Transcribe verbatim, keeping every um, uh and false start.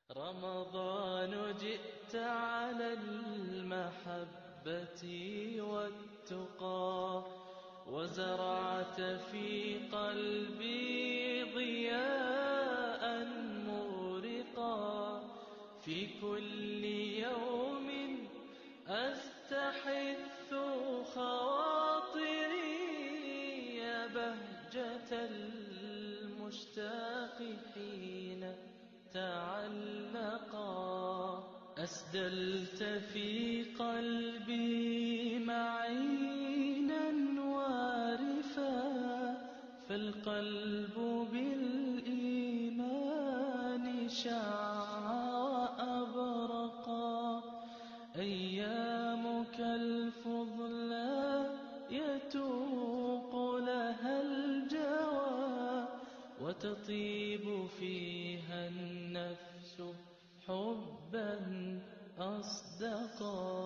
رمضان جئت على المحبة والتقى، وزرعت في قلبي ضياء مورقا. في كل يوم أستحث خواطري يا بهجة المشتاق حين تعلقا. أسدلت في قلبي معينا وارفا، فالقلب بالإيمان شع وأبرقا. أيامك الفضلى يتوق لها الجوى، وتطيب فيها النفس حبا أصدقا.